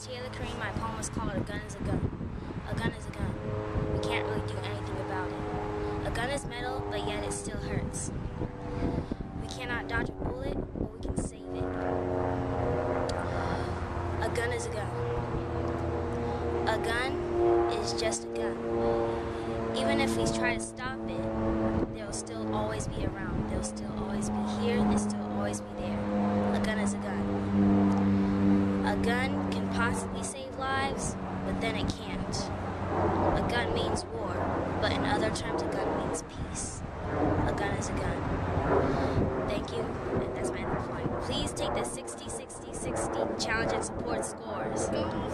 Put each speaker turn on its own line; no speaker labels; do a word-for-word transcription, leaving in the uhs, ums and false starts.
Taylor-Corrine, my poem was called A Gun is a Gun. A gun is a gun. We can't really do anything about it. A gun is metal, but yet it still hurts. We cannot dodge a bullet, but we can save it. A gun is a gun. A gun is just a gun. Even if we try to stop it, they'll still always be around. They'll still always be here, and still always be there. A gun is a gun. A gun can possibly save lives, but then it can't. A gun means war, but in other terms, a gun means peace. A gun is a gun. Thank you, and that's my end of the point. Please take the sixty sixty sixty challenge and support scores.